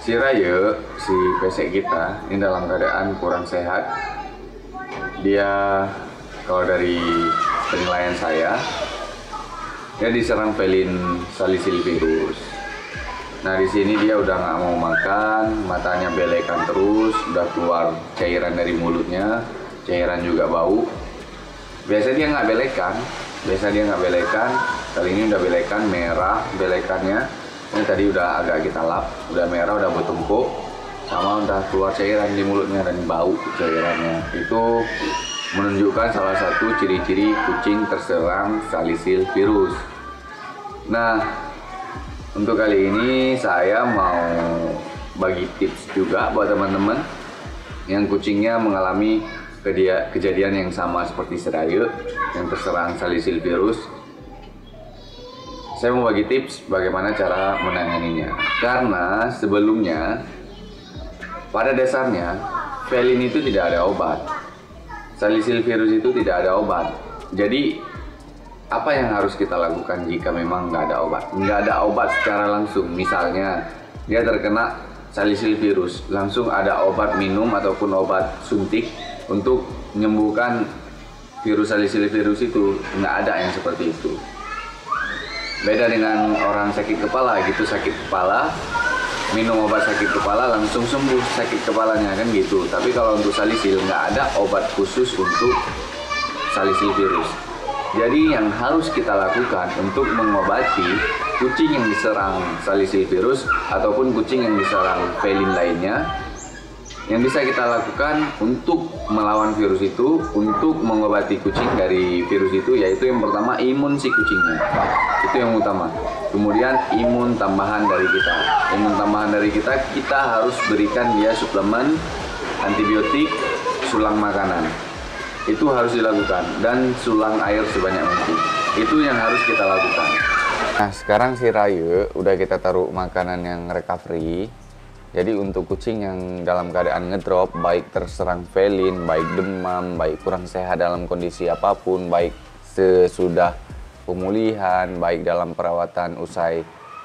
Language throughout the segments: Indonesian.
Si Raya, si pesek kita ini dalam keadaan kurang sehat. Dia kalau dari penilaian saya, dia diserang felin salicil virus. Nah di sini dia udah nggak mau makan, matanya belekan terus, udah keluar cairan dari mulutnya, cairan juga bau. Biasa dia nggak belekan, kali ini udah belekan, merah belekannya. Ini tadi udah agak kita lap, udah merah, udah bertumpuk, sama udah keluar cairan di mulutnya dan bau cairannya. Itu menunjukkan salah satu ciri-ciri kucing terserang salicil virus. Nah, untuk kali ini saya mau bagi tips juga buat teman-teman yang kucingnya mengalami kejadian yang sama seperti si Raya yang terserang salicil virus. Saya mau bagi tips bagaimana cara menanganinya. Karena sebelumnya, pada dasarnya, felin itu tidak ada obat. Salicil virus itu tidak ada obat. Jadi, apa yang harus kita lakukan jika memang nggak ada obat? Nggak ada obat secara langsung. Misalnya, dia terkena salicil virus, langsung ada obat minum ataupun obat suntik untuk menyembuhkan virus salicil virus itu. Nggak ada yang seperti itu. Beda dengan orang sakit kepala gitu, sakit kepala minum obat sakit kepala langsung sembuh sakit kepalanya kan gitu. Tapi kalau untuk salicil nggak ada obat khusus untuk salicil virus. Jadi yang harus kita lakukan untuk mengobati kucing yang diserang salicil virus ataupun kucing yang diserang felin lainnya, yang bisa kita lakukan untuk melawan virus itu, untuk mengobati kucing dari virus itu, yaitu yang pertama imun si kucingnya. Itu yang utama. Kemudian imun tambahan dari kita. Imun tambahan dari kita harus berikan dia suplemen antibiotik, sulang makanan. Itu harus dilakukan, dan sulang air sebanyak mungkin. Itu yang harus kita lakukan. Nah, sekarang si Raya udah kita taruh makanan yang recovery. Jadi untuk kucing yang dalam keadaan ngedrop, baik terserang felin, baik demam, baik kurang sehat dalam kondisi apapun, baik sesudah pemulihan, baik dalam perawatan usai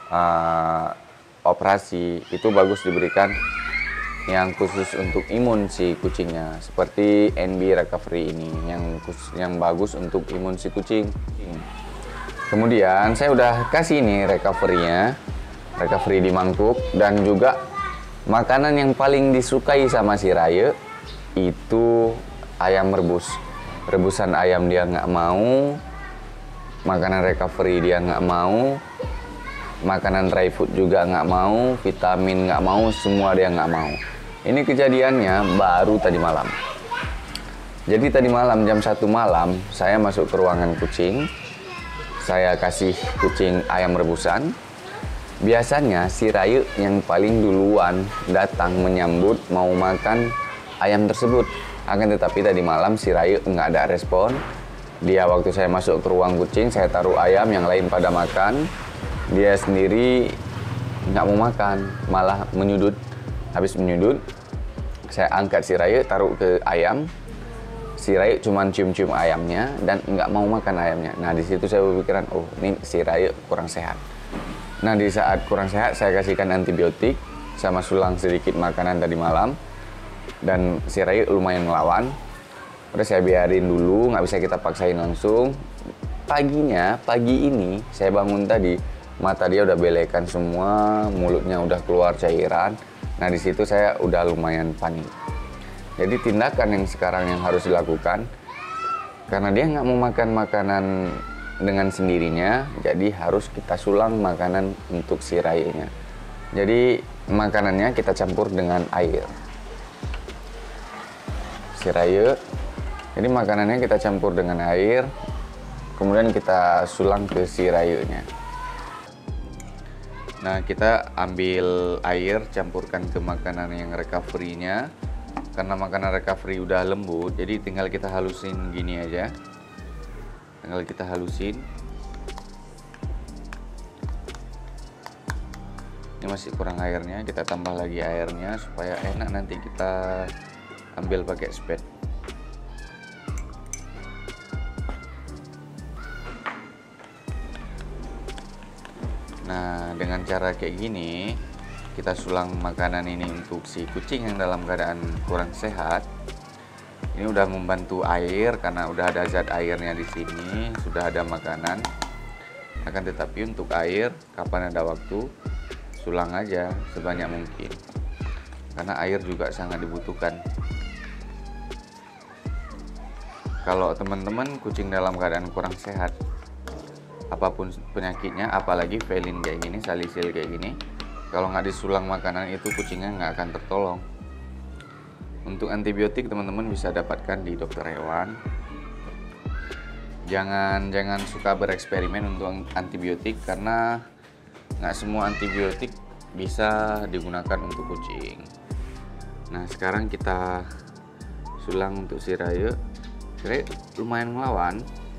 operasi, itu bagus diberikan yang khusus untuk imun si kucingnya, seperti NB Recovery ini yang bagus untuk imun si kucing. Kemudian saya udah kasih ini recovery di mangkuk, dan juga makanan yang paling disukai sama si Raya itu ayam rebus. Rebusan ayam dia nggak mau, makanan recovery dia nggak mau, makanan dry food juga nggak mau, vitamin nggak mau, semua dia nggak mau. Ini kejadiannya baru tadi malam. Jadi tadi malam jam 1 malam saya masuk ke ruangan kucing, saya kasih kucing ayam rebusan. Biasanya si Raya yang paling duluan datang menyambut mau makan ayam tersebut. Akan tetapi tadi malam si Raya nggak ada respon. Dia waktu saya masuk ke ruang kucing, saya taruh ayam, yang lain pada makan. Dia sendiri nggak mau makan, malah menyudut. Habis menyudut, saya angkat si Raya, taruh ke ayam. Si Raya cuma cium-cium ayamnya dan nggak mau makan ayamnya. Nah di situ saya berpikiran, oh ini si Raya kurang sehat. Nah di saat kurang sehat saya kasihkan antibiotik sama sulang sedikit makanan tadi malam, dan si Raya lumayan melawan. Udah saya biarin dulu, nggak bisa kita paksain langsung. Pagi ini saya bangun tadi, mata dia udah belekan semua, mulutnya udah keluar cairan. Nah di situ saya udah lumayan panik. Jadi tindakan yang sekarang yang harus dilakukan, karena dia nggak mau makan makanan dengan sendirinya, jadi harus kita sulang makanan untuk si Rayanya. Jadi makanannya kita campur dengan air. Si Raya, jadi makanannya kita campur dengan air, kemudian kita sulang ke si Rayanya. Nah kita ambil air, campurkan ke makanan yang recovery-nya. Karena makanan recovery udah lembut, jadi tinggal kita halusin gini aja. Tinggal kita halusin. Ini masih kurang airnya, kita tambah lagi airnya supaya enak nanti kita ambil pakai spade. Nah, dengan cara kayak gini kita sulang makanan ini untuk si kucing yang dalam keadaan kurang sehat. Ini udah membantu air karena udah ada zat airnya di sini, sudah ada makanan. Akan tetapi untuk air, kapan ada waktu, sulang aja sebanyak mungkin. Karena air juga sangat dibutuhkan. Kalau teman-teman kucing dalam keadaan kurang sehat, apapun penyakitnya, apalagi felin kayak gini, salisil kayak gini, kalau nggak disulang makanan itu kucingnya nggak akan tertolong. Untuk antibiotik teman-teman bisa dapatkan di dokter hewan. Jangan suka bereksperimen untuk antibiotik karena nggak semua antibiotik bisa digunakan untuk kucing. Nah sekarang kita sulang untuk si Raya. Raya lumayan ngelawan.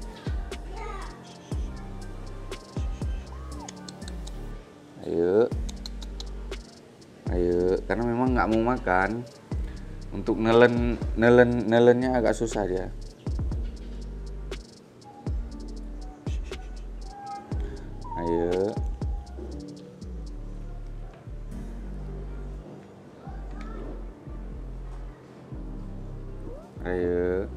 Ayo, karena memang nggak mau makan. Untuk nelennya agak susah dia. Ayo. Ayo.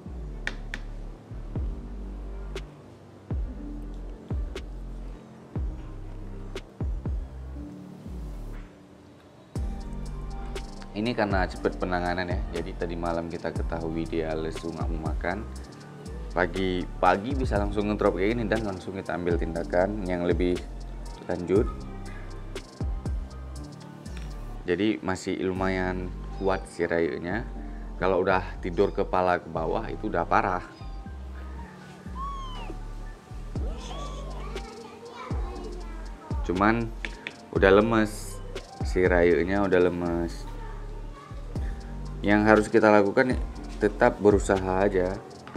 Ini karena cepat penanganan ya. Jadi tadi malam kita ketahui dia lesu nggak mau makan. Pagi bisa langsung ngedrop kayak gini dan langsung kita ambil tindakan yang lebih lanjut. Jadi masih lumayan kuat si Rayunya. Kalau udah tidur kepala ke bawah itu udah parah. Cuman udah lemes. Si Rayunya udah lemes. Yang harus kita lakukan tetap berusaha aja.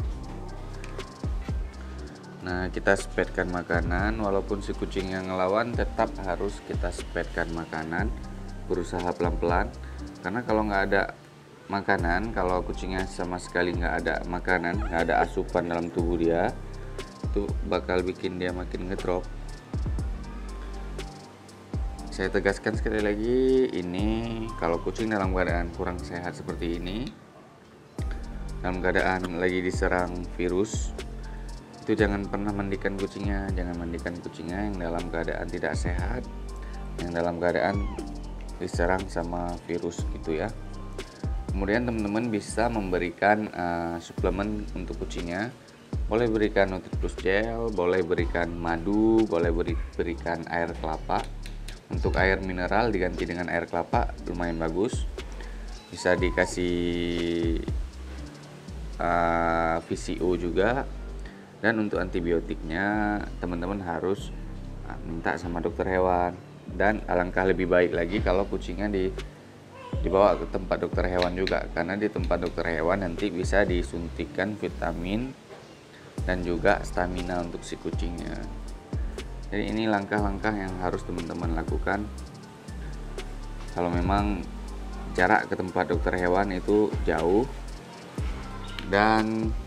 Nah kita spedkan makanan, walaupun si kucing yang ngelawan tetap harus kita spedkan makanan, berusaha pelan-pelan. Karena kalau nggak ada makanan, kalau kucingnya sama sekali nggak ada makanan, nggak ada asupan dalam tubuh dia, itu bakal bikin dia makin ngedrop. Saya tegaskan sekali lagi, ini kalau kucing dalam keadaan kurang sehat seperti ini, dalam keadaan lagi diserang virus, itu jangan pernah mandikan kucingnya. Jangan mandikan kucingnya yang dalam keadaan tidak sehat, yang dalam keadaan diserang sama virus gitu ya. Kemudian teman-teman bisa memberikan suplemen untuk kucingnya. Boleh berikan Nutriplus Gel, boleh berikan madu, boleh berikan air kelapa. Untuk air mineral diganti dengan air kelapa lumayan bagus. Bisa dikasih VCO juga. Dan untuk antibiotiknya teman-teman harus minta sama dokter hewan. Dan alangkah lebih baik lagi kalau kucingnya dibawa ke tempat dokter hewan juga. Karena di tempat dokter hewan nanti bisa disuntikan vitamin dan juga stamina untuk si kucingnya. Jadi ini langkah-langkah yang harus teman-teman lakukan. Kalau memang jarak ke tempat dokter hewan itu jauh, dan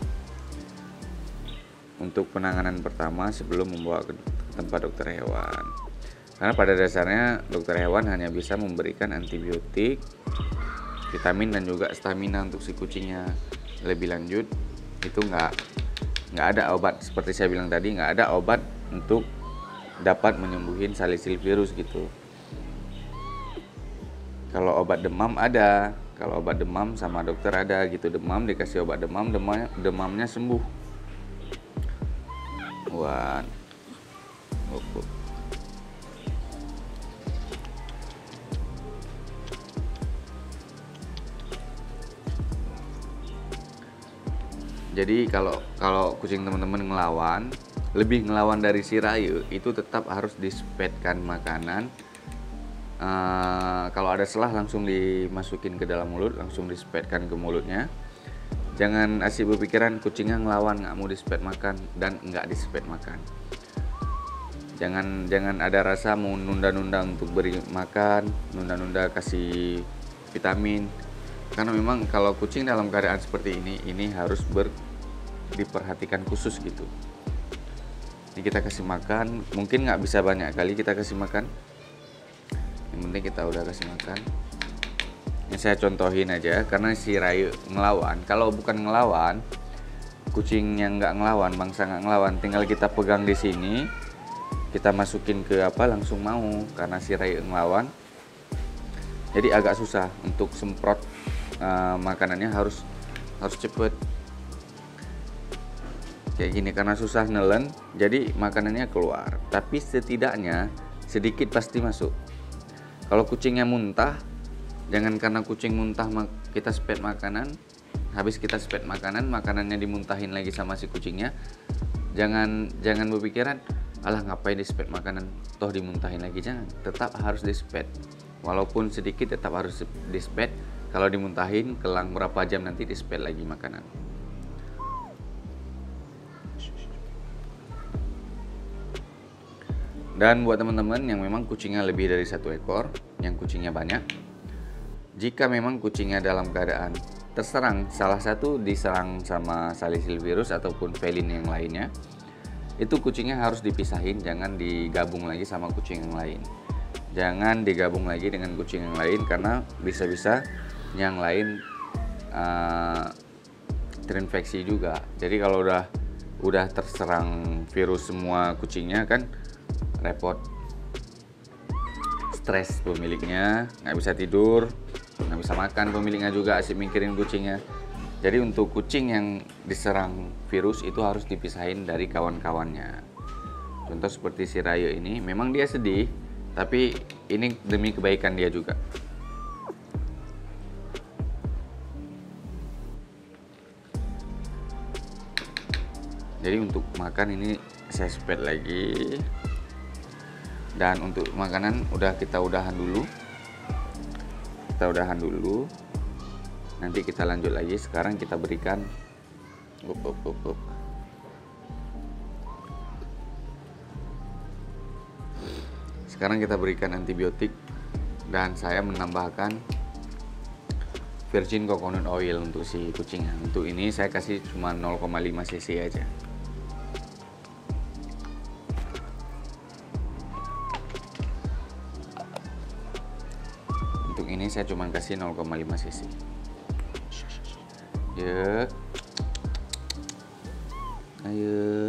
untuk penanganan pertama sebelum membawa ke tempat dokter hewan. Karena pada dasarnya dokter hewan hanya bisa memberikan antibiotik, vitamin dan juga stamina untuk si kucingnya. Lebih lanjut itu nggak ada obat, seperti saya bilang tadi, nggak ada obat untuk dapat menyembuhin salisil virus gitu. Kalau obat demam ada, kalau obat demam sama dokter ada gitu. Demam dikasih obat demam, demamnya sembuh. Jadi kalau kucing teman-teman ngelawan, lebih ngelawan dari si Rayu, itu tetap harus dispedkan makanan. Kalau ada selah langsung dimasukin ke dalam mulut, langsung dispedkan ke mulutnya. Jangan asik berpikiran kucingnya ngelawan nggak mau disped makan dan nggak disped makan. Jangan ada rasa mau nunda-nunda untuk beri makan, nunda-nunda kasih vitamin. Karena memang kalau kucing dalam keadaan seperti ini harus diperhatikan khusus gitu. Ini kita kasih makan, mungkin nggak bisa banyak kali kita kasih makan. Yang penting kita udah kasih makan. Ini saya contohin aja karena si Rayu ngelawan. Kalau bukan ngelawan, kucing yang nggak ngelawan, bangsa nggak ngelawan, tinggal kita pegang di sini, kita masukin ke apa langsung mau. Karena si Rayu ngelawan, jadi agak susah untuk semprot makanannya, harus cepet kayak gini karena susah nelen, jadi makanannya keluar. Tapi setidaknya sedikit pasti masuk. Kalau kucingnya muntah, jangan karena kucing muntah kita spet makanan, habis kita spet makanan, makanannya dimuntahin lagi sama si kucingnya. Jangan berpikiran, alah ngapain dispet makanan, toh dimuntahin lagi. Jangan, tetap harus dispet. Walaupun sedikit tetap harus dispet. Kalau dimuntahin, kelang berapa jam nanti dispet lagi makanan. Dan buat teman-teman yang memang kucingnya lebih dari 1 ekor, yang kucingnya banyak, jika memang kucingnya dalam keadaan terserang, salah satu diserang sama salisil virus ataupun felin yang lainnya, itu kucingnya harus dipisahin, jangan digabung lagi sama kucing yang lain. Jangan digabung lagi dengan kucing yang lain karena bisa-bisa yang lain terinfeksi juga. Jadi kalau udah terserang virus semua kucingnya kan repot, stres pemiliknya, nggak bisa tidur, nggak bisa makan, pemiliknya juga asik mikirin kucingnya. Jadi untuk kucing yang diserang virus itu harus dipisahin dari kawan-kawannya. Contoh seperti si Rayo ini, memang dia sedih, tapi ini demi kebaikan dia juga. Jadi untuk makan ini saya spet lagi. Dan untuk makanan kita udahan dulu. Nanti kita lanjut lagi. Sekarang kita berikan Sekarang kita berikan antibiotik dan saya menambahkan virgin coconut oil untuk si kucingnya. Untuk ini saya kasih cuma 0,5 cc aja. Untuk ini saya cuma kasih 0,5 cc. Ya. Ayo.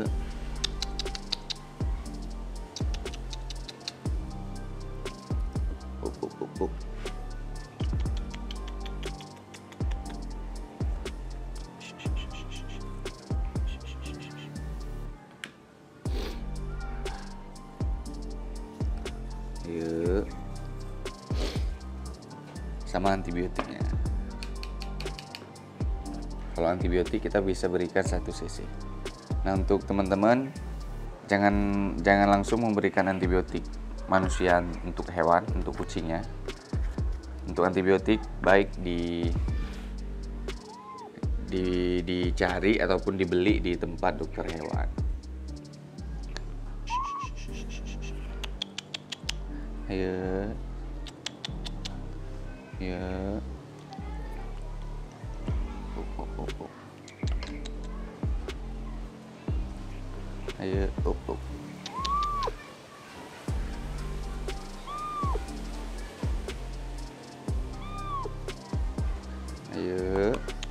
Yuk. Sama antibiotiknya. Kalau antibiotik kita bisa berikan 1 cc. Nah, untuk teman-teman jangan langsung memberikan antibiotik manusia untuk hewan, untuk kucingnya. Untuk antibiotik baik dicari ataupun dibeli di tempat dokter hewan. Ayo. Ya. Ayo, Ayo.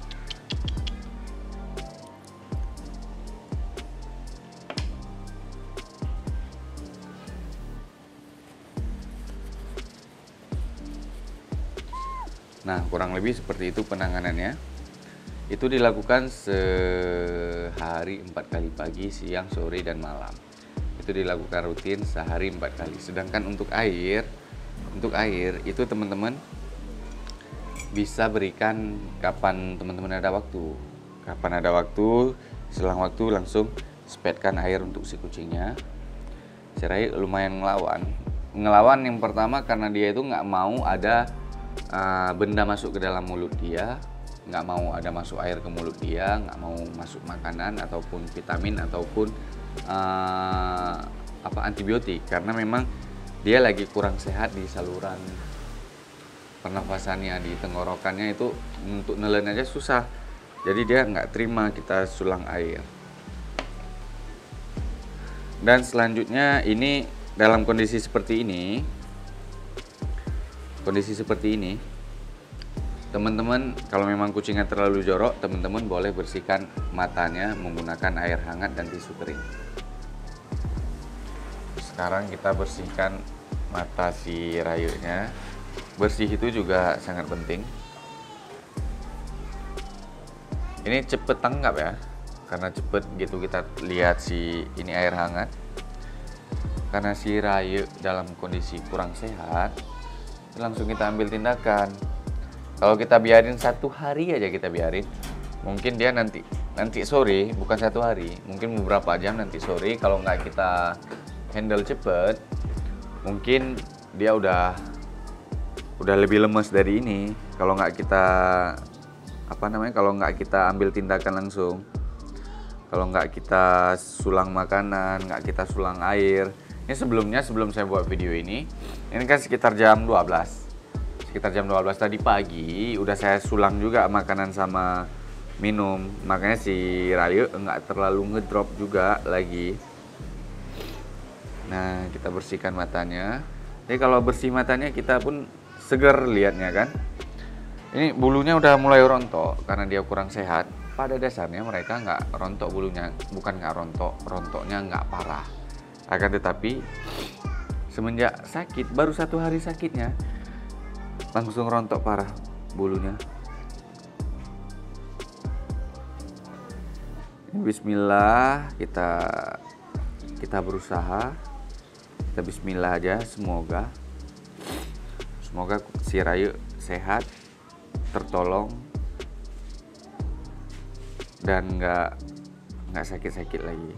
Nah, kurang lebih seperti itu penanganannya. Itu dilakukan sehari 4 kali, pagi, siang, sore, dan malam. Itu dilakukan rutin sehari 4 kali. Sedangkan untuk air itu teman-teman bisa berikan kapan teman-teman ada waktu. Kapan ada waktu, selang waktu langsung spetkan air untuk si kucingnya. Cerai lumayan ngelawan yang pertama karena dia itu nggak mau ada benda masuk ke dalam mulut dia, nggak mau ada masuk air ke mulut dia, nggak mau masuk makanan ataupun vitamin ataupun antibiotik, karena memang dia lagi kurang sehat di saluran pernafasannya, di tenggorokannya itu untuk nelen aja susah, jadi dia nggak terima kita sulang air. Dan selanjutnya ini dalam kondisi seperti ini kondisi seperti ini, teman-teman kalau memang kucingnya terlalu jorok, teman-teman boleh bersihkan matanya menggunakan air hangat dan tisu kering. Sekarang kita bersihkan mata si Rayunya. Bersih itu juga sangat penting. Ini cepet tanggap ya, karena cepet gitu kita lihat si ini air hangat. Karena si Rayu dalam kondisi kurang sehat, langsung kita ambil tindakan. Kalau kita biarin 1 hari aja, kita biarin, mungkin dia nanti sore, bukan 1 hari, mungkin beberapa jam nanti sore, kalau nggak kita handle cepet, mungkin dia udah lebih lemes dari ini. Kalau nggak kita kalau nggak kita ambil tindakan langsung, kalau nggak kita sulang makanan, nggak kita sulang air. Ini sebelum saya buat video ini kan sekitar jam 12. Sekitar jam 12 tadi pagi udah saya sulang juga makanan sama minum. Makanya si Rayu nggak terlalu ngedrop juga lagi. Nah, kita bersihkan matanya. Jadi kalau bersih matanya kita pun seger lihatnya kan. Ini bulunya udah mulai rontok karena dia kurang sehat. Pada dasarnya mereka nggak rontok bulunya, bukan nggak rontok, rontoknya nggak parah. Akan tetapi semenjak sakit, baru 1 hari sakitnya, langsung rontok parah bulunya. Bismillah, kita berusaha, kita Bismillah aja, semoga si Rayu sehat, tertolong, dan nggak sakit-sakit lagi.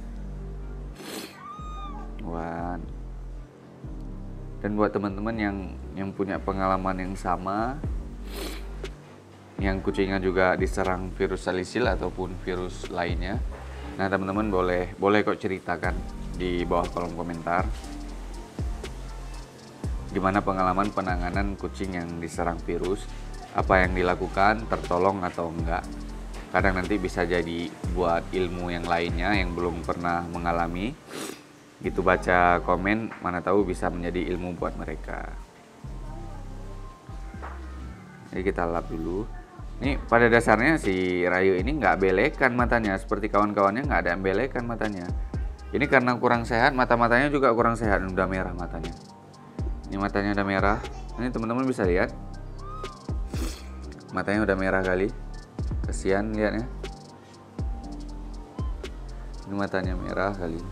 Dan buat teman-teman yang punya pengalaman yang sama, yang kucingnya juga diserang virus salisil ataupun virus lainnya, nah teman-teman boleh kok ceritakan di bawah kolom komentar gimana pengalaman penanganan kucing yang diserang virus, apa yang dilakukan, tertolong atau enggak. Kadang nanti bisa jadi buat ilmu yang lainnya yang belum pernah mengalami, gitu, baca komen, mana tahu bisa menjadi ilmu buat mereka. Jadi kita lap dulu. Ini pada dasarnya si Rayu ini nggak belekan matanya, seperti kawan-kawannya nggak ada yang belekan matanya. Ini karena kurang sehat, mata-matanya juga kurang sehat, udah merah matanya. Ini matanya udah merah. Ini teman-teman bisa lihat, matanya udah merah kali. Kasihan lihatnya. Ini matanya merah kali.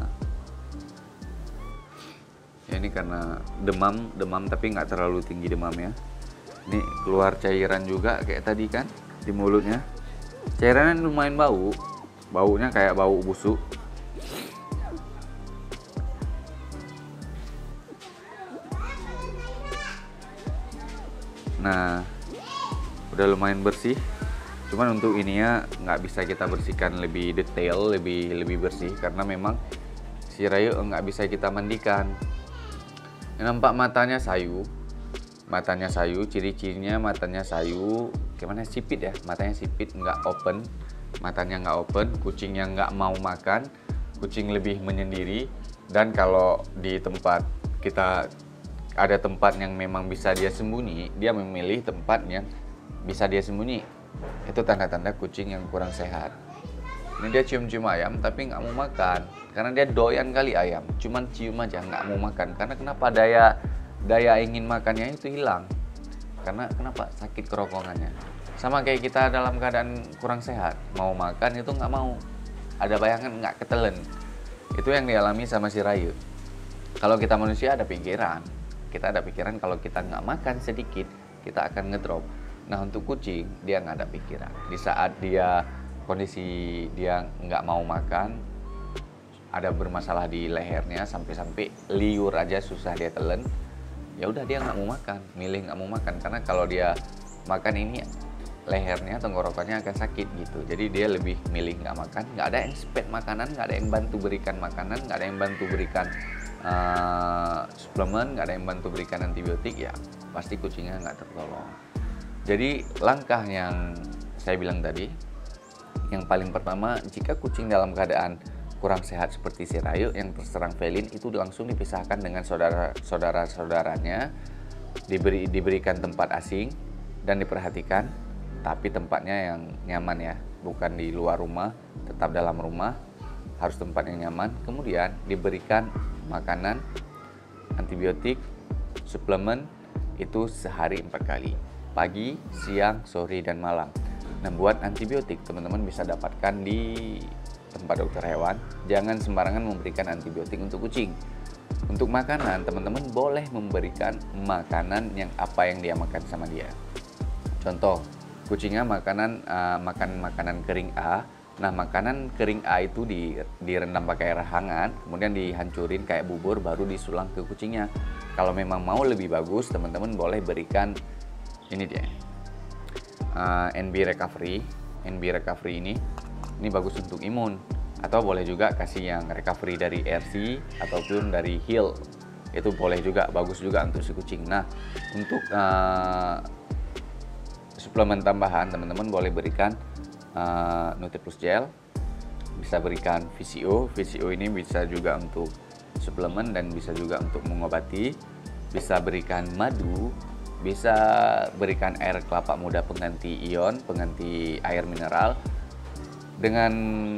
Ya, ini karena demam tapi nggak terlalu tinggi demamnya. Ini keluar cairan juga kayak tadi kan di mulutnya. Cairannya lumayan baunya kayak bau busuk. Nah, udah lumayan bersih. Cuman untuk ininya nggak bisa kita bersihkan lebih detail, lebih bersih, karena memang si Rayu nggak bisa kita mandikan. Nampak matanya sayu, ciri-cirinya matanya sayu, gimana, sipit ya, matanya sipit, nggak open, matanya nggak open, kucingnya nggak mau makan, kucing lebih menyendiri. Dan kalau di tempat kita ada tempat yang memang bisa dia sembunyi, dia memilih tempat yang bisa dia sembunyi. Itu tanda-tanda kucing yang kurang sehat. Ini dia cium-cium ayam tapi nggak mau makan, karena dia doyan kali ayam, cuman cium aja nggak mau makan. Karena kenapa? Daya ingin makannya itu hilang. Karena kenapa? Sakit kerongkongannya. Sama kayak kita dalam keadaan kurang sehat, mau makan itu nggak mau, ada bayangan nggak ketelen. Itu yang dialami sama si Rayu. Kalau kita manusia ada pikiran, kalau kita nggak makan sedikit kita akan ngedrop. Nah untuk kucing dia nggak ada pikiran. Di saat dia kondisi dia nggak mau makan, ada bermasalah di lehernya, sampai liur aja susah dia telan, ya udah dia nggak mau makan, milih nggak mau makan. Karena kalau dia makan ini lehernya, tenggorokannya akan sakit gitu. Jadi dia lebih milih nggak makan. Nggak ada yang spek makanan, nggak ada yang bantu berikan makanan, nggak ada yang bantu berikan suplemen, nggak ada yang bantu berikan antibiotik, ya pasti kucingnya nggak tertolong. Jadi langkah yang saya bilang tadi, yang paling pertama, jika kucing dalam keadaan kurang sehat seperti si Rayu yang terserang felin, itu langsung dipisahkan dengan saudara-saudaranya diberikan tempat asing dan diperhatikan, tapi tempatnya yang nyaman ya, bukan di luar rumah, tetap dalam rumah, harus tempat yang nyaman. Kemudian diberikan makanan, antibiotik, suplemen itu sehari 4 kali, pagi, siang, sore, dan malam. Nah, buat antibiotik teman-teman bisa dapatkan di tempat dokter hewan. Jangan sembarangan memberikan antibiotik untuk kucing. Untuk makanan, teman-teman boleh memberikan makanan yang apa yang dia makan sama dia. Contoh, kucingnya makan makanan kering A. Nah, makanan kering A itu direndam pakai air hangat, kemudian dihancurin kayak bubur, baru disulang ke kucingnya. Kalau memang mau lebih bagus, teman-teman boleh berikan ini dia, NB Recovery. NB Recovery ini bagus untuk imun. Atau boleh juga kasih yang recovery dari RC ataupun dari Heal. Itu boleh juga, bagus juga untuk si kucing. Nah, untuk suplemen tambahan, teman-teman boleh berikan NutriPlus Gel. Bisa berikan VCO. VCO ini bisa juga untuk suplemen dan bisa juga untuk mengobati. Bisa berikan madu, bisa berikan air kelapa muda pengganti ion, pengganti air mineral. Dengan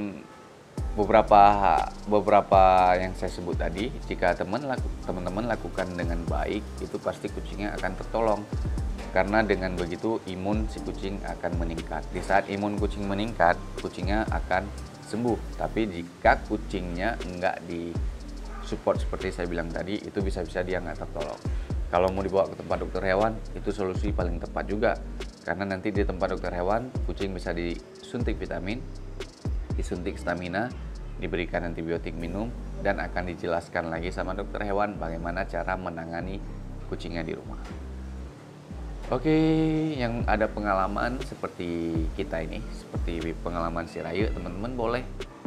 beberapa yang saya sebut tadi, jika teman-teman lakukan dengan baik, itu pasti kucingnya akan tertolong. Karena dengan begitu imun si kucing akan meningkat. Di saat imun kucing meningkat, kucingnya akan sembuh. Tapi jika kucingnya enggak di support seperti saya bilang tadi, itu bisa-bisa dia nggak tertolong. Kalau mau dibawa ke tempat dokter hewan, itu solusi paling tepat juga. Karena nanti di tempat dokter hewan, kucing bisa disuntik vitamin, disuntik stamina, diberikan antibiotik minum, dan akan dijelaskan lagi sama dokter hewan bagaimana cara menangani kucingnya di rumah. Oke, yang ada pengalaman seperti kita ini, seperti pengalaman si Rayu, teman-teman boleh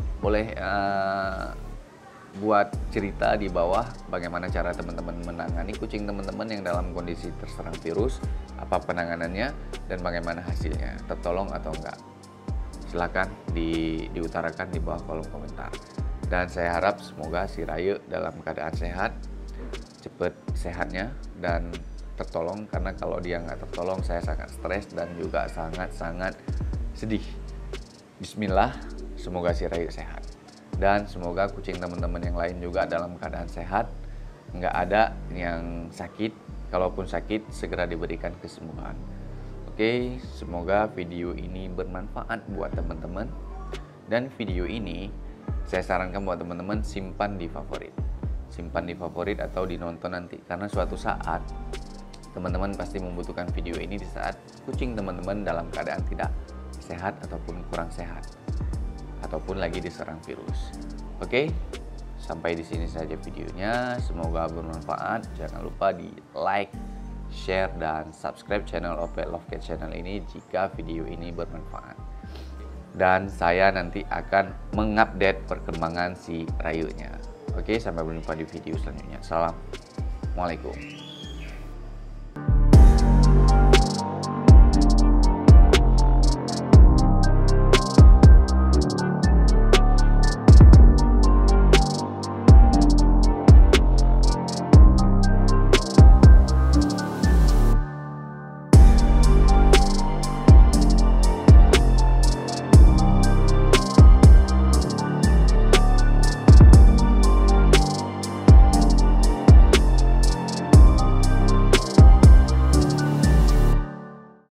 buat cerita di bawah bagaimana cara teman-teman menangani kucing teman-teman yang dalam kondisi terserang virus, apa penanganannya, dan bagaimana hasilnya, tertolong atau enggak. Silakan diutarakan di bawah kolom komentar. Dan saya harap semoga si Rayu dalam keadaan sehat, cepat sehatnya, dan tertolong. Karena kalau dia nggak tertolong, saya sangat stres dan juga sangat-sangat sedih. Bismillah, semoga si Rayu sehat. Dan semoga kucing teman-teman yang lain juga dalam keadaan sehat, nggak ada yang sakit. Kalaupun sakit, segera diberikan kesembuhan. Oke, semoga video ini bermanfaat buat teman-teman. Dan video ini saya sarankan buat teman-teman simpan di favorit. Simpan di favorit atau dinonton nanti. Karena suatu saat teman-teman pasti membutuhkan video ini di saat kucing teman-teman dalam keadaan tidak sehat ataupun kurang sehat, ataupun lagi diserang virus. Oke, sampai di sini saja videonya. Semoga bermanfaat. Jangan lupa di like, share, dan subscribe channel Opet Love Cat Channel ini jika video ini bermanfaat. Dan saya nanti akan mengupdate perkembangan si Rayunya. Oke, sampai berjumpa di video selanjutnya. Assalamualaikum.